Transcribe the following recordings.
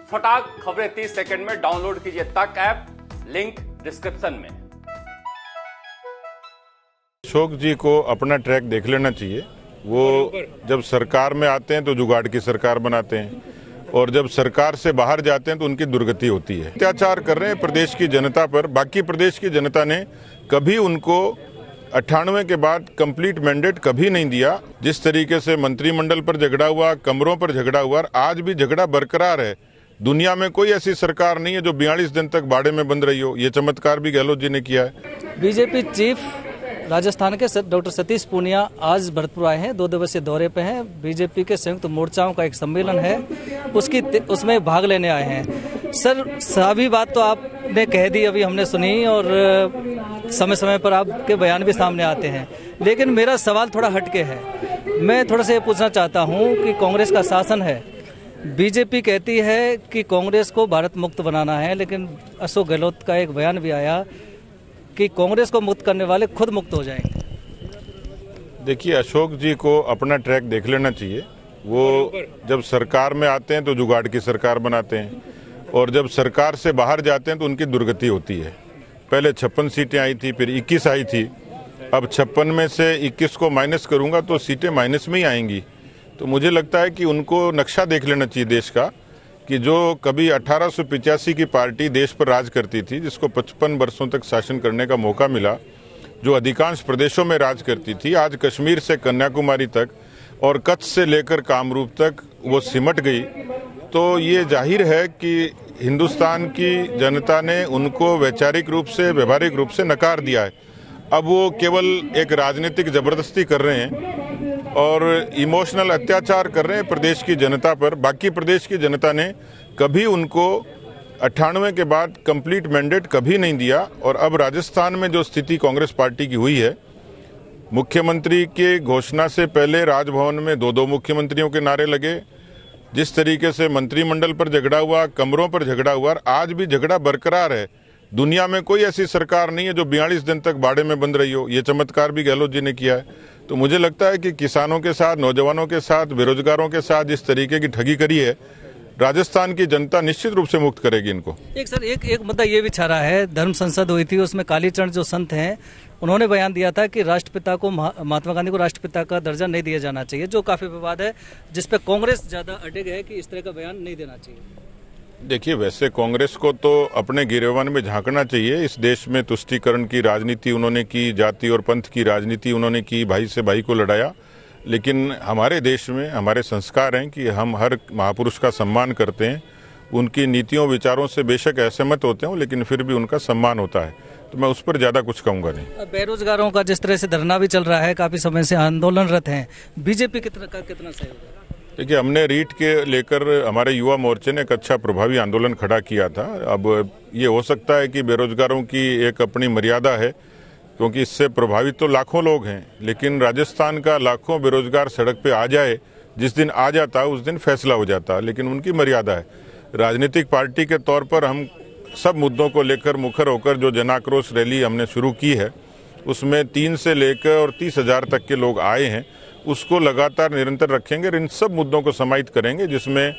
फटाक खबरें 30 सेकंड में डाउनलोड कीजिए तक ऐप, लिंक डिस्क्रिप्शन में। अशोक जी को अपना ट्रैक देख लेना चाहिए। वो जब सरकार में आते हैं तो जुगाड़ की सरकार बनाते हैं और जब सरकार से बाहर जाते हैं तो उनकी दुर्गति होती है। अत्याचार कर रहे हैं प्रदेश की जनता पर। बाकी प्रदेश की जनता ने कभी उनको 98 के बाद कंप्लीट मैंडेट कभी नहीं दिया। जिस तरीके से मंत्रिमंडल पर झगड़ा हुआ, कमरों पर झगड़ा हुआ, आज भी झगड़ा बरकरार है। दुनिया में कोई ऐसी सरकार नहीं है जो 42 दिन तक बाड़े में बंद रही हो। ये चमत्कार भी गहलोत जी ने किया है। बीजेपी चीफ राजस्थान के डॉक्टर सतीश पूनिया आज भरतपुर आए हैं, 2 दिवसीय दौरे पे हैं। बीजेपी के संयुक्त मोर्चाओं का एक सम्मेलन है, उसमें भाग लेने आए हैं। सर, सभी बात तो आपने कह दी, अभी हमने सुनी और समय समय पर आपके बयान भी सामने आते हैं, लेकिन मेरा सवाल थोड़ा हटके है। मैं थोड़ा सा ये पूछना चाहता हूँ कि कांग्रेस का शासन है, बीजेपी कहती है कि कांग्रेस को भारत मुक्त बनाना है, लेकिन अशोक गहलोत का एक बयान भी आया कि कांग्रेस को मुक्त करने वाले खुद मुक्त हो जाएंगे। देखिए, अशोक जी को अपना ट्रैक देख लेना चाहिए। वो जब सरकार में आते हैं तो जुगाड़ की सरकार बनाते हैं और जब सरकार से बाहर जाते हैं तो उनकी दुर्गति होती है। पहले 56 सीटें आई थी, फिर 21 आई थी। अब 56 में से 21 को माइनस करूंगा तो सीटें माइनस में ही आएंगी। तो मुझे लगता है कि उनको नक्शा देख लेना चाहिए देश का, कि जो कभी 1885 की पार्टी देश पर राज करती थी, जिसको 55 वर्षों तक शासन करने का मौका मिला, जो अधिकांश प्रदेशों में राज करती थी, आज कश्मीर से कन्याकुमारी तक और कच्छ से लेकर कामरूप तक वो सिमट गई। तो ये जाहिर है कि हिंदुस्तान की जनता ने उनको वैचारिक रूप से, व्यवहारिक रूप से नकार दिया है। अब वो केवल एक राजनीतिक जबरदस्ती कर रहे हैं और इमोशनल अत्याचार कर रहे हैं प्रदेश की जनता पर। बाकी प्रदेश की जनता ने कभी उनको 98 के बाद कंप्लीट मैंडेट कभी नहीं दिया। और अब राजस्थान में जो स्थिति कांग्रेस पार्टी की हुई है, मुख्यमंत्री की घोषणा से पहले राजभवन में 2-2 मुख्यमंत्रियों के नारे लगे। जिस तरीके से मंत्रिमंडल पर झगड़ा हुआ, कमरों पर झगड़ा हुआ, आज भी झगड़ा बरकरार है। दुनिया में कोई ऐसी सरकार नहीं है जो 42 दिन तक बाड़े में बंद रही हो। ये चमत्कार भी गहलोत जी ने किया है। तो मुझे लगता है कि किसानों के साथ, नौजवानों के साथ, बेरोजगारों के साथ जिस तरीके की ठगी करी है, राजस्थान की जनता निश्चित रूप से मुक्त करेगी इनको। एक मुद्दा ये भी छा रहा है, धर्म संसद हुई थी, उसमें कालीचरण जो संत हैं, उन्होंने बयान दिया था कि राष्ट्रपिता को, महात्मा गांधी को राष्ट्रपिता का दर्जा नहीं दिया जाना चाहिए, जो काफी विवाद है, जिसपे कांग्रेस ज्यादा अड़िग है कि इस तरह का बयान नहीं देना चाहिए। देखिए, वैसे कांग्रेस को तो अपने गिरेबान में झांकना चाहिए। इस देश में तुष्टीकरण की राजनीति उन्होंने की, जाति और पंथ की राजनीति उन्होंने की, भाई से भाई को लड़ाया। लेकिन हमारे देश में हमारे संस्कार हैं कि हम हर महापुरुष का सम्मान करते हैं। उनकी नीतियों विचारों से बेशक असहमत होते हैं, लेकिन फिर भी उनका सम्मान होता है। तो मैं उस पर ज्यादा कुछ कहूँगा नहीं। बेरोजगारों का जिस तरह से धरना भी चल रहा है, काफी समय से आंदोलनरत हैं, बीजेपी कितना सहयोग? देखिए, हमने रीट के लेकर हमारे युवा मोर्चे ने एक अच्छा प्रभावी आंदोलन खड़ा किया था। अब ये हो सकता है कि बेरोजगारों की एक अपनी मर्यादा है, क्योंकि इससे प्रभावित तो लाखों लोग हैं, लेकिन राजस्थान का लाखों बेरोजगार सड़क पे आ जाए, जिस दिन आ जाता उस दिन फैसला हो जाता, लेकिन उनकी मर्यादा है। राजनीतिक पार्टी के तौर पर हम सब मुद्दों को लेकर मुखर होकर जो जन आक्रोश रैली हमने शुरू की है, उसमें 3 से लेकर और 30,000 तक के लोग आए हैं। उसको लगातार निरंतर रखेंगे और इन सब मुद्दों को समाहित करेंगे, जिसमें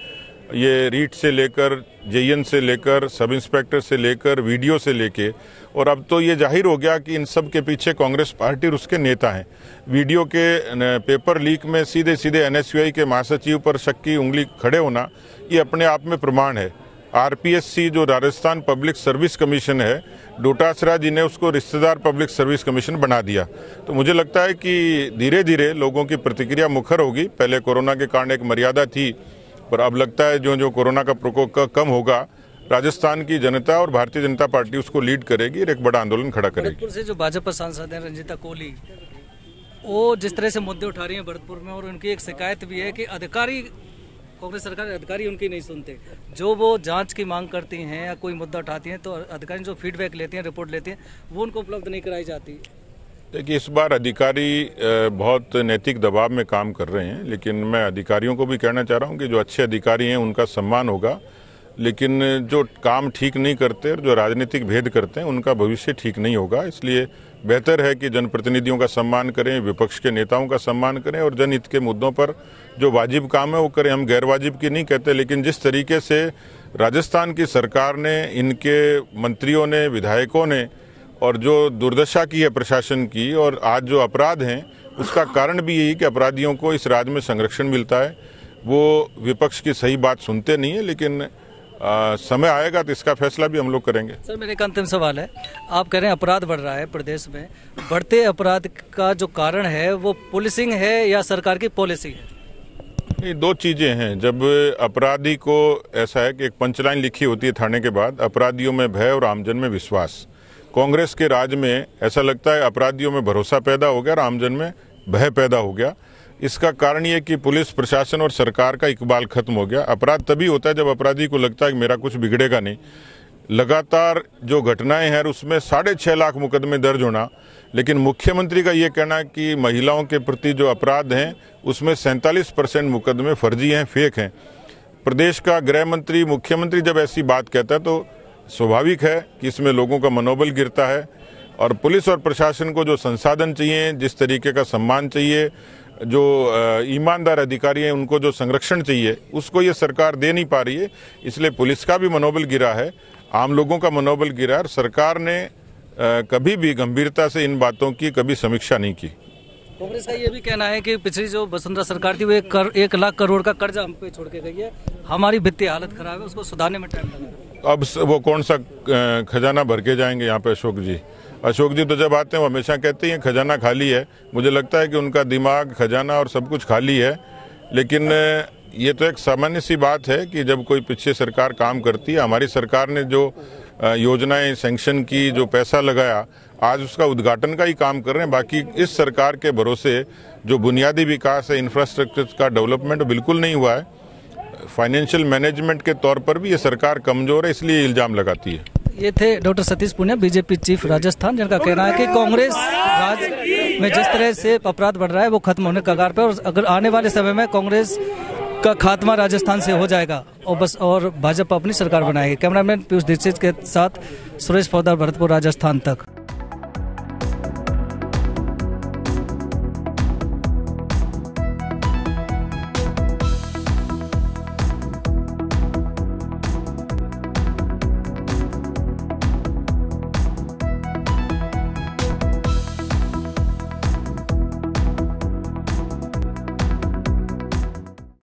ये रीट से लेकर, जेईएन से लेकर, सब इंस्पेक्टर से लेकर, वीडियो से लेके, और अब तो ये जाहिर हो गया कि इन सब के पीछे कांग्रेस पार्टी और उसके नेता हैं। वीडियो के पेपर लीक में सीधे सीधे एनएसयूआई के महासचिव पर शक की उंगली खड़े होना, ये अपने आप में प्रमाण है। आरपीएससी जो राजस्थान पब्लिक सर्विस कमीशन है, डोटासरा जी ने उसको रिश्तेदार पब्लिक सर्विस कमीशन बना दिया। तो मुझे लगता है कि धीरे धीरे लोगों की प्रतिक्रिया मुखर होगी। पहले कोरोना के कारण एक मर्यादा थी, पर अब लगता है जो जो कोरोना का प्रकोप कम होगा, राजस्थान की जनता और भारतीय जनता पार्टी उसको लीड करेगी और एक बड़ा आंदोलन खड़ा करेगी। भरतपुर से जो भाजपा सांसद हैं रंजीता कोहली, वो जिस तरह से मुद्दे उठा रही हैं भरतपुर में, और उनकी एक शिकायत भी है कि अधिकारी, कांग्रेस सरकार अधिकारी उनकी नहीं सुनते। जो वो जांच की मांग करती हैं या कोई मुद्दा उठाती हैं, तो अधिकारी जो फीडबैक लेते हैं, रिपोर्ट लेते हैं, वो उनको उपलब्ध नहीं कराई जाती। देखिए, इस बार अधिकारी बहुत नैतिक दबाव में काम कर रहे हैं, लेकिन मैं अधिकारियों को भी कहना चाह रहा हूं कि जो अच्छे अधिकारी हैं उनका सम्मान होगा, लेकिन जो काम ठीक नहीं करते और जो राजनीतिक भेद करते हैं उनका भविष्य ठीक नहीं होगा। इसलिए बेहतर है कि जनप्रतिनिधियों का सम्मान करें, विपक्ष के नेताओं का सम्मान करें और जनहित के मुद्दों पर जो वाजिब काम है वो करें। हम गैर वाजिब की नहीं कहते, लेकिन जिस तरीके से राजस्थान की सरकार ने, इनके मंत्रियों ने, विधायकों ने, और जो दुर्दशा की है प्रशासन की और आज जो अपराध हैं, उसका कारण भी यही कि अपराधियों को इस राज्य में संरक्षण मिलता है। वो विपक्ष की सही बात सुनते नहीं है, लेकिन समय आएगा तो इसका फैसला भी हम लोग करेंगे। सर, मेरे एक अंतिम सवाल है, आप कह रहे हैं अपराध बढ़ रहा है प्रदेश में, बढ़ते अपराध का जो कारण है वो पुलिसिंग है या सरकार की पॉलिसी है? ये दो चीजें हैं। जब अपराधी को, ऐसा है कि एक पंचलाइन लिखी होती है थाने के बाद, अपराधियों में भय और आमजन में विश्वास। कांग्रेस के राज में ऐसा लगता है अपराधियों में भरोसा पैदा हो गया और आमजन में भय पैदा हो गया। इसका कारण ये कि पुलिस प्रशासन और सरकार का इकबाल खत्म हो गया। अपराध तभी होता है जब अपराधी को लगता है कि मेरा कुछ बिगड़ेगा नहीं। लगातार जो घटनाएं हैं उसमें 6.5 लाख मुकदमे दर्ज होना, लेकिन मुख्यमंत्री का ये कहना कि महिलाओं के प्रति जो अपराध हैं उसमें 47% मुकदमे फर्जी हैं, फेक हैं। प्रदेश का गृह मंत्री, मुख्यमंत्री जब ऐसी बात कहता है तो स्वाभाविक है कि इसमें लोगों का मनोबल गिरता है। और पुलिस और प्रशासन को जो संसाधन चाहिए, जिस तरीके का सम्मान चाहिए, जो ईमानदार अधिकारी हैं उनको जो संरक्षण चाहिए, उसको ये सरकार दे नहीं पा रही है। इसलिए पुलिस का भी मनोबल गिरा है, आम लोगों का मनोबल गिरा है। और सरकार ने कभी भी गंभीरता से इन बातों की कभी समीक्षा नहीं की। कांग्रेस का ये भी कहना है कि पिछली जो वसुंधरा सरकार थी वो 1 लाख करोड़ का कर्जा हम पे छोड़ के गई है, हमारी वित्तीय हालत खराब है, उसको सुधारने में टाइम लगा। अब वो कौन सा खजाना भर के जाएंगे यहाँ पे अशोक जी? अशोक जी तो जब आते हैं वो हमेशा कहते हैं खजाना खाली है। मुझे लगता है कि उनका दिमाग, खजाना और सब कुछ खाली है। लेकिन ये तो एक सामान्य सी बात है कि जब कोई पीछे सरकार काम करती है, हमारी सरकार ने जो योजनाएं सैंक्शन की, जो पैसा लगाया, आज उसका उद्घाटन का ही काम कर रहे हैं। बाकी इस सरकार के भरोसे जो बुनियादी विकास है, इंफ्रास्ट्रक्चर का डेवलपमेंट बिल्कुल नहीं हुआ है। फाइनेंशियल मैनेजमेंट के तौर पर भी ये सरकार कमजोर है, इसलिए इल्जाम लगाती है। ये थे doctor Satish Poonia, BJP chief Rajasthan, जिनका कहना है कि कांग्रेस राज में जिस तरह से अपराध बढ़ रहा है वो खत्म होने के कगार पर, और अगर आने वाले समय में कांग्रेस का खात्मा राजस्थान से हो जाएगा और भाजपा अपनी सरकार बनाएगी। कैमरामैन पीयूष दीक्षित के साथ सुरेश पौदार, भरतपुर, राजस्थान तक।